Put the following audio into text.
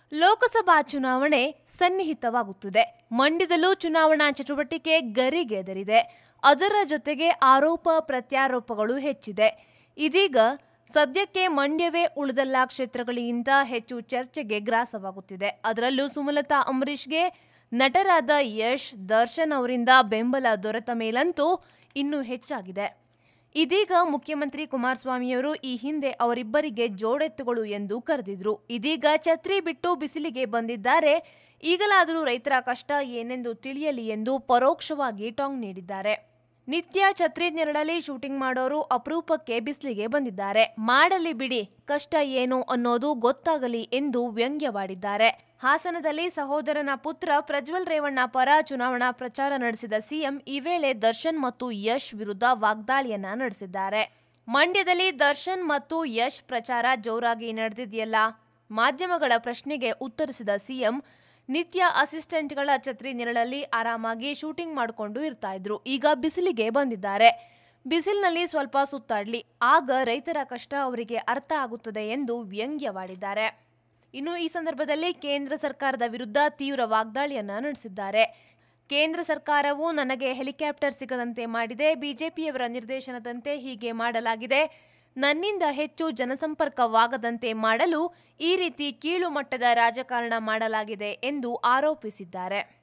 ಲೋಕಸಭಾ ಚುನಾವಣೆ ಸನ್ನಿಹಿತವಾಗುತ್ತಿದೆ. ಮಂಡ್ಯದಲ್ಲೂ ಚುನಾವಣಾ ಚಟುವಟಿಕೆ ಗರಿಗೆದರಿದೆ. ಅದರ ಜೊತೆಗೆ ಆರೋಪ ಪ್ರತ್ಯಾರೋಪಗಳು ಹೆಚ್ಚಿದೆ. ಇದೀಗ ಸದ್ಯಕ್ಕೆ ಮಂಡ್ಯವೇ ಉಳಿದೆಲ್ಲ ಕ್ಷೇತ್ರಗಳಿಗಿಂತ ಹೆಚ್ಚು ಚರ್ಚೆಗೆ ಗ್ರಾಸವಾಗುತ್ತಿದೆ. ಅದರಲ್ಲೂ ಸುಮಲತಾ ಅಂಬರೀಷ್ಗೆ ನಟರಾದ ಯಶ್, ದರ್ಶನ್ ಅವರಿಂದ ಬೆಂಬಲ ದೊರೆತ ಮೇಲಂತೂ ಇನ್ನೂ ಹೆಚ್ಚಾಗಿದೆ. ಇದೀಗ ಮುಖ್ಯಮಂತ್ರಿ ಕುಮಾರಸ್ವಾಮಿಯವರು ಈ ಹಿಂದೆ ಅವರಿಬ್ಬರಿಗೆ ಜೋಡೆತ್ತುಗಳು ಎಂದು ಕರೆದಿದ್ರು. ಇದೀಗ ಛತ್ರಿ ಬಿಟ್ಟು ಬಿಸಿಲಿಗೆ ಬಂದಿದ್ದಾರೆ. ಈಗಲಾದರೂ ರೈತರ ಕಷ್ಟ ಏನೆಂದು ತಿಳಿಯಲಿ ಎಂದು ಪರೋಕ್ಷವಾಗಿ ಟಾಂಗ್ ನೀಡಿದ್ದಾರೆ. ನಿತ್ಯ ಛತ್ರಿ ನೆರಳಲ್ಲಿ ಶೂಟಿಂಗ್ ಮಾಡೋರು ಅಪರೂಪಕ್ಕೆ ಬಿಸಿಲಿಗೆ ಬಂದಿದ್ದಾರೆ. ಮಾಡಲಿ ಬಿಡಿ, ಕಷ್ಟ ಏನು ಅನ್ನೋದು ಗೊತ್ತಾಗಲಿ ಎಂದು ವ್ಯಂಗ್ಯವಾಡಿದ್ದಾರೆ. ಹಾಸನದಲ್ಲಿ ಸಹೋದರನ ಪುತ್ರ ಪ್ರಜ್ವಲ್ ರೇವಣ್ಣ ಪರ ಚುನಾವಣಾ ಪ್ರಚಾರ ನಡೆಸಿದ ಸಿಎಂ ಈ ವೇಳೆ ದರ್ಶನ್ ಮತ್ತು ಯಶ್ ವಿರುದ್ಧ ವಾಗ್ದಾಳಿಯನ್ನ ನಡೆಸಿದ್ದಾರೆ. ಮಂಡ್ಯದಲ್ಲಿ ದರ್ಶನ್ ಮತ್ತು ಯಶ್ ಪ್ರಚಾರ ಜೋರಾಗಿ ನಡೆದಿದೆಯಲ್ಲ? ಮಾಧ್ಯಮಗಳ ಪ್ರಶ್ನೆಗೆ ಉತ್ತರಿಸಿದ ಸಿಎಂ, ನಿತ್ಯ ಅಸಿಸ್ಟೆಂಟ್ಗಳ ಛತ್ರಿ ನೆರಳಲ್ಲಿ ಆರಾಮಾಗಿ ಶೂಟಿಂಗ್ ಮಾಡಿಕೊಂಡು ಇರ್ತಾ ಇದ್ರು. ಈಗ ಬಿಸಿಲಿಗೆ ಬಂದಿದ್ದಾರೆ. ಬಿಸಿಲಿನಲ್ಲಿ ಸ್ವಲ್ಪ ಸುತ್ತಾಡ್ಲಿ, ಆಗ ರೈತರ ಕಷ್ಟ ಅವರಿಗೆ ಅರ್ಥ ಆಗುತ್ತದೆ ಎಂದು ವ್ಯಂಗ್ಯವಾಡಿದ್ದಾರೆ. ಇನ್ನು ಈ ಸಂದರ್ಭದಲ್ಲಿ ಕೇಂದ್ರ ಸರ್ಕಾರದ ವಿರುದ್ಧ ತೀವ್ರ ವಾಗ್ದಾಳಿಯನ್ನ ನಡೆಸಿದ್ದಾರೆ. ಕೇಂದ್ರ ಸರ್ಕಾರವು ನನಗೆ ಹೆಲಿಕಾಪ್ಟರ್ ಸಿಗದಂತೆ ಮಾಡಿದೆ. ಬಿಜೆಪಿಯವರ ನಿರ್ದೇಶನದಂತೆ ಹೀಗೆ ಮಾಡಲಾಗಿದೆ. ನನ್ನಿಂದ ಹೆಚ್ಚು ಜನಸಂಪರ್ಕವಾಗದಂತೆ ಮಾಡಲು ಈ ರೀತಿ ಕೀಳು ಮಟ್ಟದ ರಾಜಕಾರಣ ಮಾಡಲಾಗಿದೆ ಎಂದು ಆರೋಪಿಸಿದ್ದಾರೆ.